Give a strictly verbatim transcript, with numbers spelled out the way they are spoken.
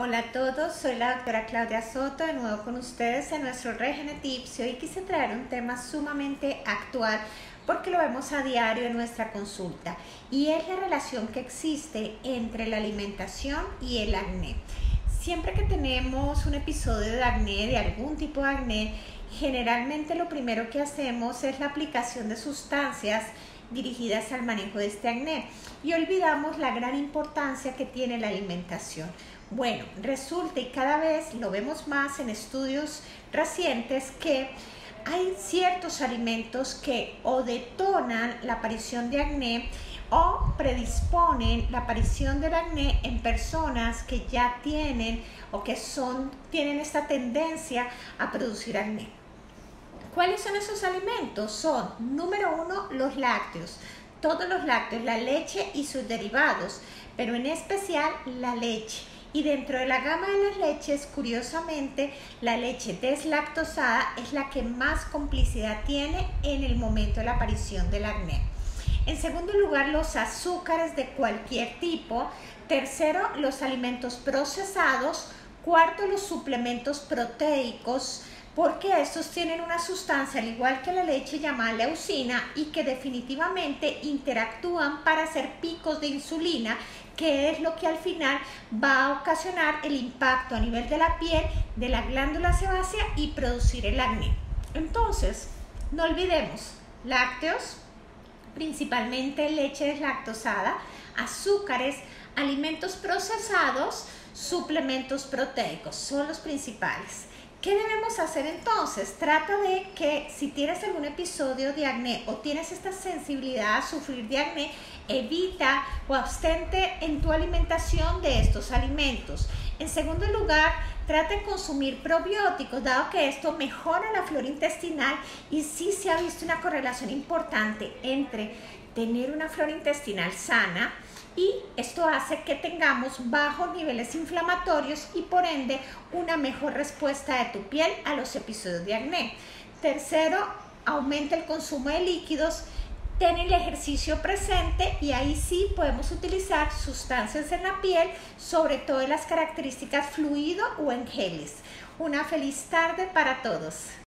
Hola a todos, soy la doctora Claudia Soto, de nuevo con ustedes en nuestro Regenetips. Y hoy quise traer un tema sumamente actual porque lo vemos a diario en nuestra consulta, y es la relación que existe entre la alimentación y el acné. Siempre que tenemos un episodio de acné, de algún tipo de acné, generalmente lo primero que hacemos es la aplicación de sustancias dirigidas al manejo de este acné y olvidamos la gran importancia que tiene la alimentación. Bueno, resulta, y cada vez lo vemos más en estudios recientes, que hay ciertos alimentos que o detonan la aparición de acné o predisponen la aparición del acné en personas que ya tienen o que son, tienen esta tendencia a producir acné. ¿Cuáles son esos alimentos? Son, número uno, los lácteos. Todos los lácteos, la leche y sus derivados, pero en especial la leche. Y dentro de la gama de las leches, curiosamente, la leche deslactosada es la que más complicidad tiene en el momento de la aparición del acné. En segundo lugar, los azúcares de cualquier tipo. Tercero, los alimentos procesados. Cuarto, los suplementos proteicos, porque estos tienen una sustancia, al igual que la leche, llamada leucina, y que definitivamente interactúan para hacer picos de insulina, que es lo que al final va a ocasionar el impacto a nivel de la piel, de la glándula sebácea, y producir el acné. Entonces, no olvidemos lácteos, principalmente leche deslactosada, azúcares, alimentos procesados, suplementos proteicos, son los principales. ¿Qué debemos hacer entonces? Trata de que si tienes algún episodio de acné o tienes esta sensibilidad a sufrir de acné, evita o abstente en tu alimentación de estos alimentos. En segundo lugar, trata de consumir probióticos, dado que esto mejora la flora intestinal, y sí se ha visto una correlación importante entre tener una flora intestinal sana, y esto hace que tengamos bajos niveles inflamatorios y por ende una mejor respuesta de tu piel a los episodios de acné. Tercero, aumenta el consumo de líquidos, ten el ejercicio presente, y ahí sí podemos utilizar sustancias en la piel, sobre todo en las características fluido o en geles. Una feliz tarde para todos.